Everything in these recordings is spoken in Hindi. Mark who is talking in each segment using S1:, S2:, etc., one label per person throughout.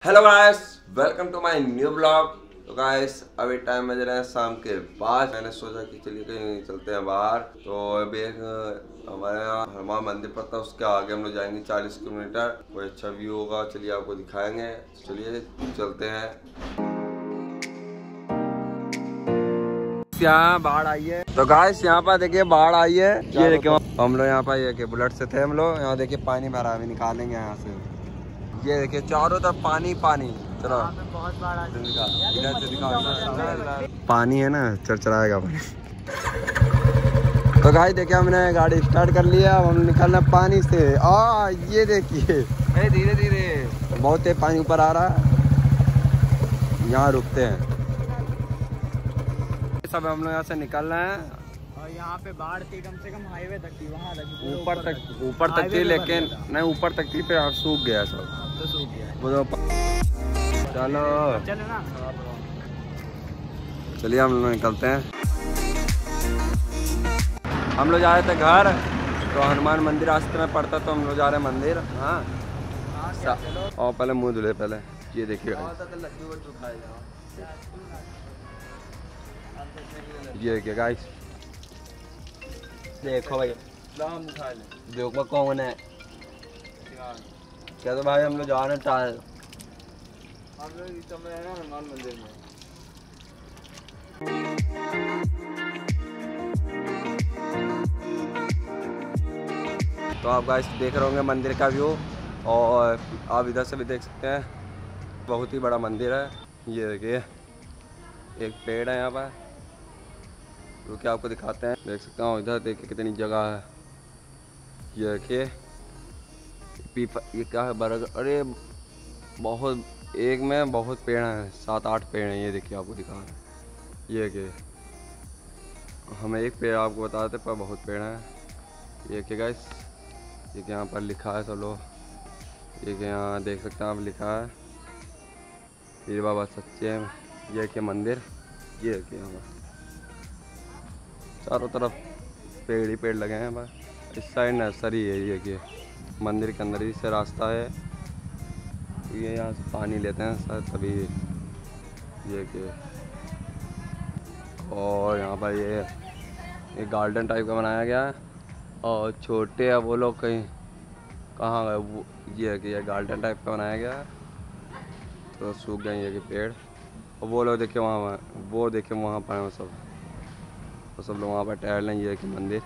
S1: Hello guys, welcome to my new blog. तो गाइस अभी टाइम बज रहे हैं शाम के 5। मैंने सोचा कि चलिए कहीं चलते हैं बाहर। तो अभी एक हमारे यहाँ हनुमान मंदिर पड़ता है, उसके आगे हम लोग जाएंगे 40 किलोमीटर। कोई अच्छा व्यू होगा, चलिए आपको दिखाएंगे। चलिए चलते हैं। यहाँ बाढ़ आई है, तो गाइस यहाँ पर देखिए बाढ़ आई है। ये देखिए हम लोग यहाँ पर ये बुलेट से थे हम लोग। यहाँ देखिए पानी भरा, अभी निकालेंगे यहाँ से। ये देखिए चारों तरफ पानी पानी। चलो
S2: बहुत बाढ़ आ
S1: इधर से दिखाओ। पानी है ना, चरचराएगा पानी। तो गाइस देखिए हमने गाड़ी स्टार्ट कर लिया। अब हम निकलना पानी से। ये देखिए धीरे धीरे बहुत तेज पानी ऊपर आ रहा है। यहाँ रुकते हैं, सब हम लोग यहाँ से निकल रहे हैं।
S2: और यहाँ पे बाढ़ थी, कम से कम हाईवे तक थी, वहाँ तक
S1: ऊपर तक थी, लेकिन नहीं ऊपर तक थी, फिर सूख गया सब।
S2: तो सूख गया।
S1: चलो
S2: चलो ना,
S1: चलिए हम लोग निकलते हैं। हम लोग जा रहे थे घर, तो हनुमान मंदिर रास्ते में पड़ता, तो हम लोग जा रहे हैं मंदिर। हाँ और पहले मुँह धुले पहले। ये देखिए ये देखिए गाइस, देखो भाई देखो कौन है। क्या तो भाई हम लोग जा रहे हैं हनुमान मंदिर में। तो आप गाइस देख रहे होंगे मंदिर का व्यू, और आप इधर से भी देख सकते हैं। बहुत ही बड़ा मंदिर है। ये देखिए एक पेड़ है यहाँ पर, जो कि आपको दिखाते हैं। देख सकता हूँ इधर देखिए कितनी जगह है। ये देखिए ये क्या है, बरगद। अरे बहुत, एक में बहुत पेड़ हैं, 7-8 पेड़ हैं। ये देखिए आपको दिखा रहे हैं। ये देखिए हमें एक पेड़ आपको बता देते, पर बहुत पेड़ हैं। ये देखिए गाइस, ये यहाँ पर लिखा है सब लोग। ये यहाँ देख सकते हैं आप, लिखा है पीर बाबा सच्चे हैं। ये देखिए मंदिर। ये देखिए यहाँ पर चारों तरफ पेड़ ही पेड़ लगे हैं। बस इस साइड नर्सरी है। ये देखिए मंदिर के अंदर ही से रास्ता है। ये यहाँ से पानी लेते हैं शायद तभी। ये देखिए, और यहाँ पर ये गार्डन टाइप का बनाया गया है। और छोटे अब वो लोग कहीं कहाँ गए वो। ये है कि ये गार्डन टाइप का बनाया गया है, तो सूख गए ये कि पेड़। और वो लोग देखिए वहाँ, वो देखिए वहाँ पर हैं सब, तो सब लोग वहाँ पर टहल रहे हैं। ये कि मंदिर।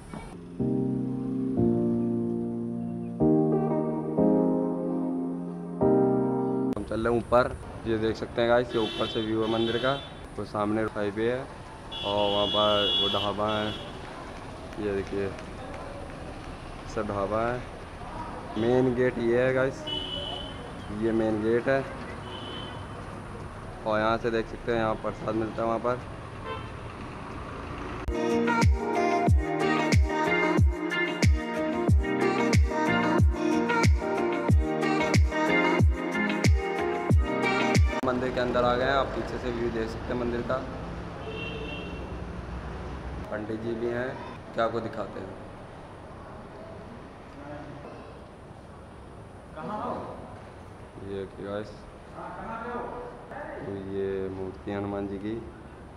S1: हम चल रहे हैं ऊपर। ये देख सकते हैं गाइस, ये ऊपर से व्यू है मंदिर का। वो सामने हाईवे है, और वहाँ पर वो ढाबा है। ये देखिए सब ढाबा है। मेन गेट ये है गाइस, ये मेन गेट है। और यहाँ से देख सकते हैं, यहाँ प्रसाद मिलता है वहाँ पर। मंदिर के अंदर आ गए हैं, आप पीछे से व्यू देख सकते हैं मंदिर का। पंडित जी भी हैं, क्या आपको दिखाते हैं। ये गाइस, ये मूर्ति हनुमान जी की।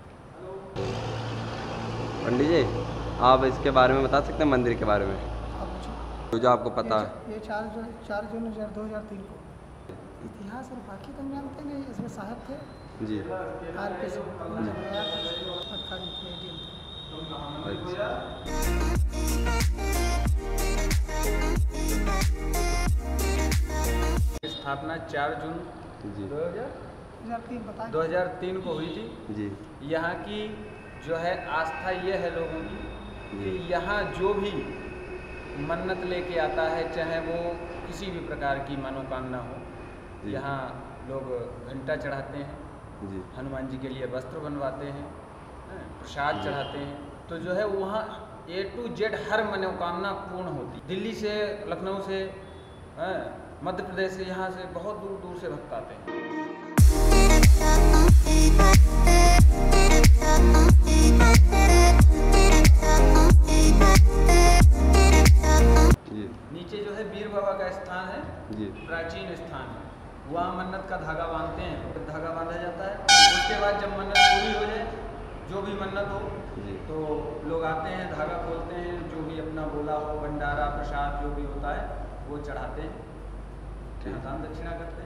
S1: पंडित जी आप इसके बारे में बता सकते हैं, मंदिर के बारे में जो आपको पता है।
S2: ये 4 जून 2003 को इतिहास और बाकी तो जानते नहीं। इसमें साहब थे
S1: जी।
S2: RP से
S3: स्थापना 4 जून
S1: जी
S3: 2003 को हुई थी
S1: जी।
S3: यहाँ की जो है आस्था ये है लोगों की कि यहाँ जो भी मन्नत लेके आता है, चाहे वो किसी भी प्रकार की मनोकामना हो, यहाँ लोग घंटा चढ़ाते हैं
S1: जी,
S3: हनुमान जी के लिए वस्त्र बनवाते हैं, प्रसाद चढ़ाते हैं। तो जो है वहाँ A to Z हर मनोकामना पूर्ण होती। दिल्ली से, लखनऊ से, मध्य प्रदेश से, यहाँ से बहुत दूर दूर से भक्त आते हैं। नीचे जो है वीर बाबा का स्थान है, प्राचीन स्थान है। वहाँ मन्नत का धागा बांधते हैं, फिर धागा बांधा जाता है। उसके बाद जब मन्नत पूरी हो जाए, जो भी मन्नत हो, तो लोग आते हैं, धागा खोलते हैं, जो भी अपना बोला हो, भंडारा प्रसाद जो भी होता है वो चढ़ाते हैं, दान दक्षिणा करते हैं।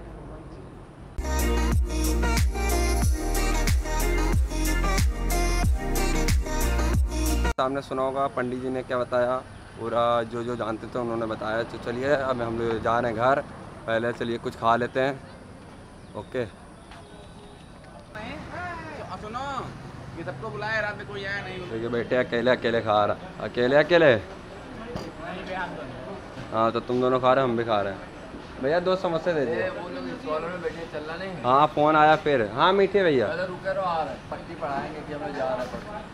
S1: सामने सुना होगा पंडित जी ने क्या बताया, पूरा जो जो जानते थे उन्होंने बताया। तो चलिए अब हम लोग जा रहे हैं घर, पहले चलिए कुछ खा लेते हैं। ओके
S4: सुनो, ये सबको बुलाया, रात में कोई आया नहीं।
S1: देखिए बेटे अकेले अकेले खा रहा, अकेले अकेले। हाँ तो तुम दोनों खा रहे, हम भी खा रहे हैं। भैया 2 समोसे दे दिए।
S4: वो लोग कॉलर में बैठे, चलना नहीं।
S1: हाँ फ़ोन आया फिर। हाँ मीठे भैया।
S4: पहले रुके रहो, आ रहे पट्टी पढ़ाएंगे कि हमें जा रहा है।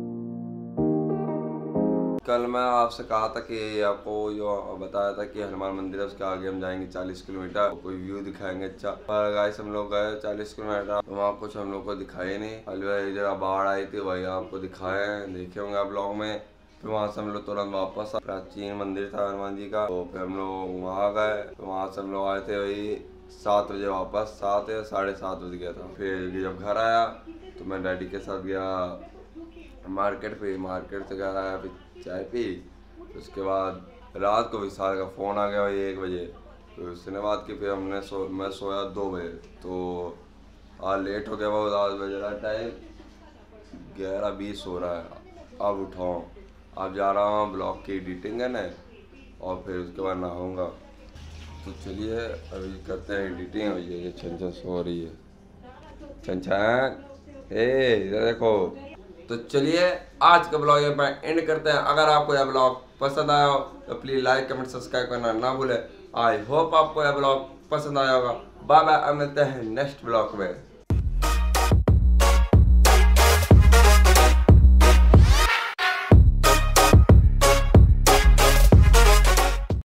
S1: कल मैं आपसे कहा था कि आपको जो बताया था कि हनुमान मंदिर है, उसके आगे हम जाएंगे 40 किलोमीटर, कोई व्यू दिखाएंगे अच्छा। पर गाइस हम लोग गए 40 किलोमीटर, तो वहाँ कुछ हम लोग को दिखाई नहीं। अलवा जगह बाढ़ आई थी, वही आपको दिखाए, देखे होंगे आप लोग में। फिर वहाँ से हम लोग तुरंत वापस, प्राचीन मंदिर था हनुमान जी का, तो फिर हम लोग वहाँ गए। तो वहाँ से हम लोग आए थे वही 7 बजे वापस, 7 या 7:30 बज गया था। फिर जब घर आया तो मैं डैडी के साथ गया मार्केट पे, मार्केट से घर आया, फिर चाय पी। उसके बाद रात को विशाल का फ़ोन आ गया वही 1 बजे। फिर उसने बात की, फिर मैं सोया 2 बजे। तो आज लेट हो गया, बहुत 10 बज रहा टाइम, 11:20 हो रहा है। अब उठाऊँ, अब जा रहा हूँ ब्लॉग की एडिटिंग करने और फिर उसके बाद नहाऊँगा। तो चलिए अभी करते हैं एडिटिंग। अभी ये छन सो रही है, छन इधर देखो। तो चलिए आज का ब्लॉग यहाँ पर एंड करते हैं। अगर आपको यह ब्लॉग पसंद आया हो तो प्लीज़ लाइक कमेंट सब्सक्राइब करना ना भूलें। आई होप आपको यह ब्लॉग पसंद आया होगा। बाय बाय, अब मिलते हैं नेक्स्ट ब्लॉग में।